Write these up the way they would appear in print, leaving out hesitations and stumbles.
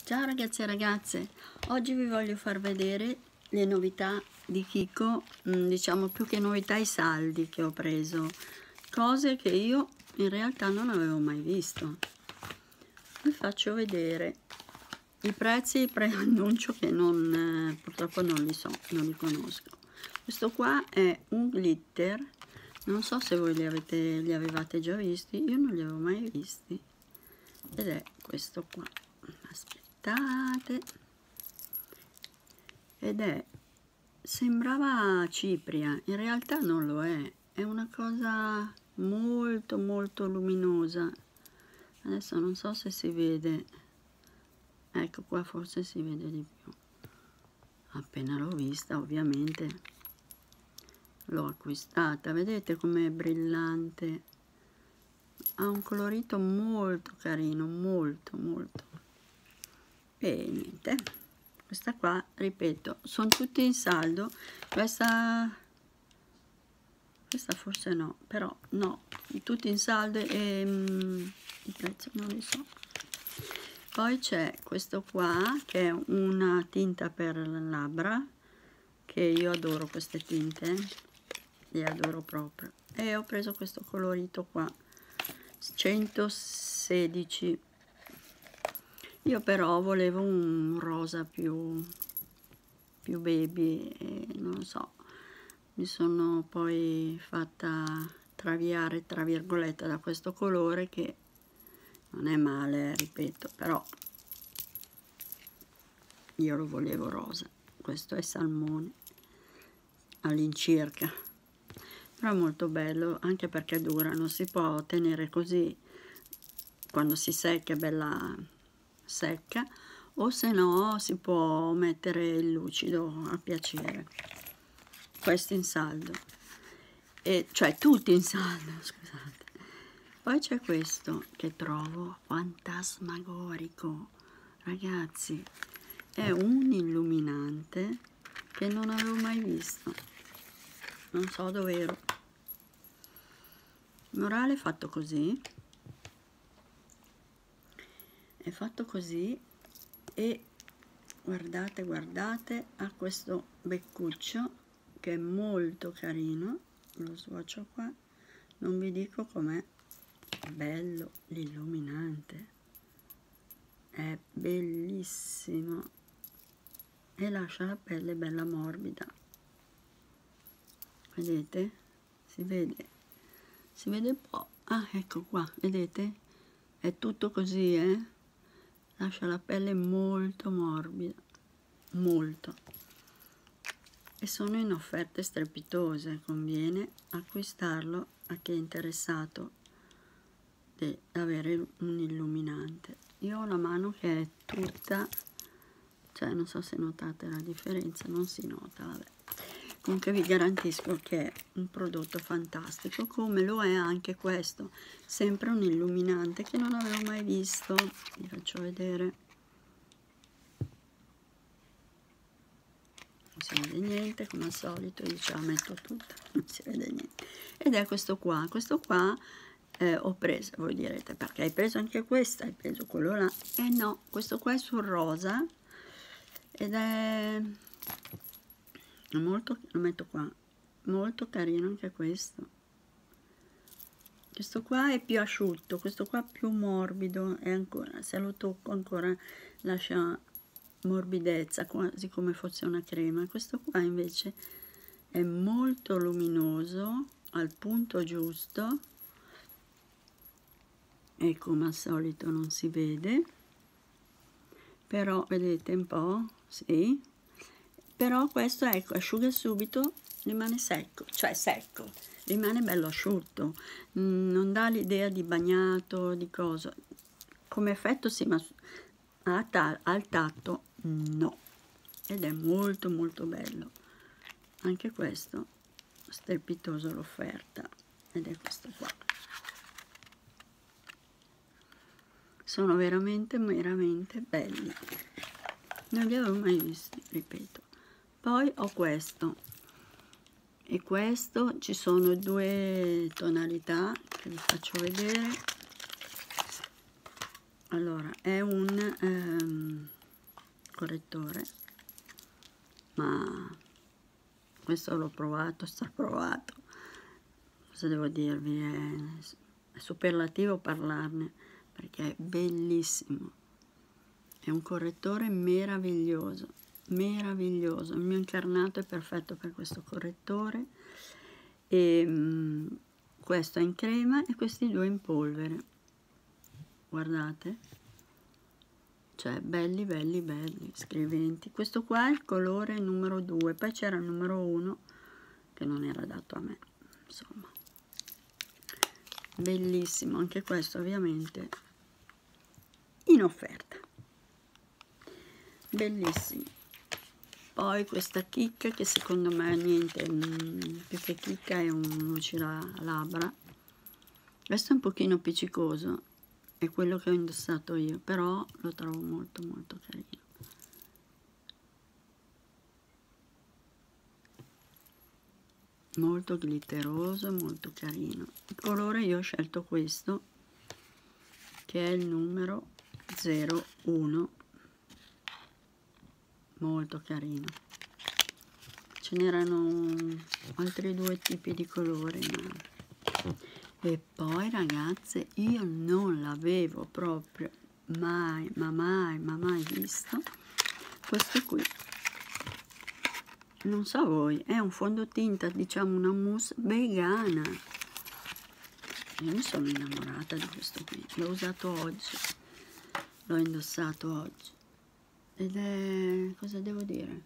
Ciao ragazzi e ragazze, oggi vi voglio far vedere le novità di Kiko, diciamo più che novità i saldi che ho preso, cose che io in realtà non avevo mai visto. Vi faccio vedere i prezzi preannuncio che purtroppo non li so, non li conosco. Questo qua è un glitter, non so se voi li avevate già visti, io non li avevo mai visti, ed è questo qua. Aspettate, ed è, sembrava cipria, in realtà non lo è una cosa molto molto luminosa. Adesso non so se si vede, ecco qua forse si vede di più. Appena l'ho vista ovviamente l'ho acquistata, vedete com'è brillante, ha un colorito molto carino, molto molto. E niente, questa qua, ripeto, sono tutti in saldo. Questa forse no, però no, tutti in saldo e il prezzo non li so. Poi c'è questo qua che è una tinta per le labbra, che io adoro queste tinte, le adoro proprio, e ho preso questo colorito qua, 116. Io però volevo un rosa più baby e non so, mi sono poi fatta traviare tra virgolette da questo colore che non è male, ripeto, però io lo volevo rosa. Questo è salmone all'incirca, però è molto bello anche perché dura, non si può tenere così, quando si secca è bella secca, o se no si può mettere il lucido a piacere. Questo in saldo, e cioè tutti in saldo, scusate. Poi c'è questo che trovo fantasmagorico, ragazzi, è un illuminante che non avevo mai visto, non so dov'ero. Morale fatto così, è fatto così, e guardate, guardate, ha questo beccuccio che è molto carino, lo swatcho qua, non vi dico com'è bello l'illuminante, è bellissimo e lascia la pelle bella morbida, vedete? Si vede un po', ah ecco qua, vedete? È tutto così, lascia la pelle molto morbida, molto, e sono in offerte strepitose, conviene acquistarlo a chi è interessato di avere un illuminante. Io ho la mano che è tutta, cioè non so se notate la differenza, non si nota, vabbè. Comunque vi garantisco che è un prodotto fantastico, come lo è anche questo, sempre un illuminante che non avevo mai visto. Vi faccio vedere, non si vede niente, come al solito io ce la metto tutta, non si vede niente, ed è questo qua. Ho preso, voi direte perché hai preso anche questa, hai preso quello là, e no, questo qua è sul rosa ed è molto, lo metto qua, molto carino anche questo. Questo qua è più asciutto, questo qua più morbido, e ancora se lo tocco ancora lascia morbidezza, quasi come fosse una crema. Questo qua invece è molto luminoso, al punto giusto, e come al solito non si vede, però vedete un po', sì, però questo ecco asciuga subito, rimane secco, cioè secco, rimane bello asciutto, non dà l'idea di bagnato, di cosa, come effetto sì, ma al tatto no, ed è molto molto bello. Anche questo strepitoso l'offerta, ed è questo qua. Sono veramente veramente belli, non li avevo mai visti, ripeto. Poi ho questo, e questo ci sono due tonalità che vi faccio vedere. Allora è un correttore, ma questo l'ho provato, straprovato. Cosa devo dirvi? È superlativo parlarne, perché è bellissimo. È un correttore meraviglioso, meraviglioso. Il mio incarnato è perfetto per questo correttore. E questo è in crema e questi due in polvere. Guardate, cioè belli belli belli, scriventi. Questo qua è il colore numero 2, poi c'era il numero 1 che non era dato a me, insomma. Bellissimo, anche questo ovviamente in offerta. Bellissimo. Poi questa chicca che secondo me niente, più che chicca è un lucilabra. Questo è un pochino appiccicoso, è quello che ho indossato io, però lo trovo molto molto carino. Molto glitteroso, molto carino. Il colore io ho scelto questo, che è il numero 01, molto carino. Ce n'erano altri due tipi di colori, e poi ragazze io non l'avevo proprio mai visto questo qui. Non so voi, è un fondotinta, diciamo una mousse vegana. Io mi sono innamorata di questo qui, l'ho usato oggi, l'ho indossato oggi ed è, cosa devo dire,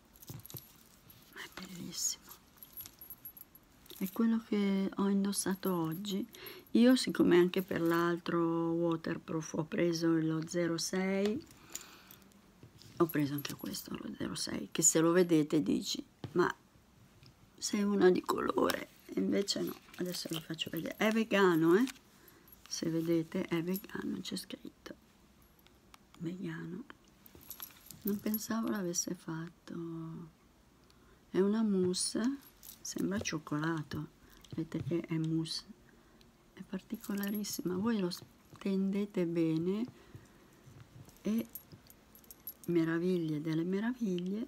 è bellissimo. È quello che ho indossato oggi. Io, siccome anche per l'altro waterproof ho preso lo 06, ho preso anche questo, lo 06, che se lo vedete dici, ma sei una di colore, e invece no. Adesso vi faccio vedere, è vegano, se vedete è vegano, c'è scritto vegano. Non pensavo l'avesse fatto. È una mousse, sembra cioccolato, vedete che è mousse, è particolarissima. Voi lo stendete bene e meraviglie delle meraviglie,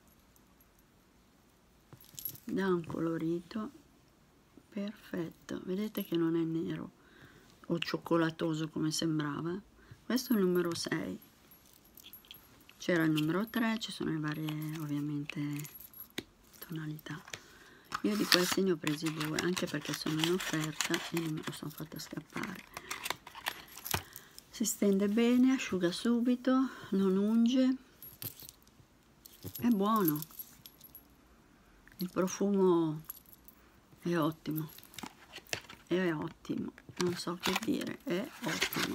dà un colorito perfetto. Vedete che non è nero o cioccolatoso come sembrava. Questo è il numero 6, c'era il numero 3, ci sono le varie ovviamente tonalità. Io di questi ne ho presi 2 anche perché sono in offerta e non me lo sono fatta scappare. Si stende bene, asciuga subito, non unge, è buono, il profumo è ottimo, non so che dire, è ottimo.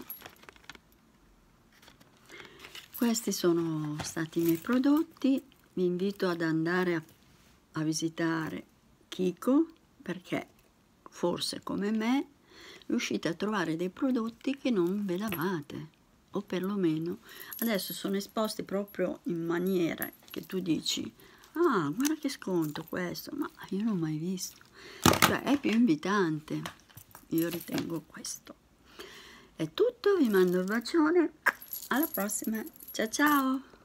Questi sono stati i miei prodotti. Vi invito ad andare a visitare Kiko, perché forse come me riuscite a trovare dei prodotti che non vedevate, o perlomeno adesso sono esposti proprio in maniera che tu dici, ah, guarda che sconto questo, ma io non l'ho mai visto, cioè è più invitante. Io ritengo questo. È tutto, vi mando un bacione, alla prossima, ciao ciao!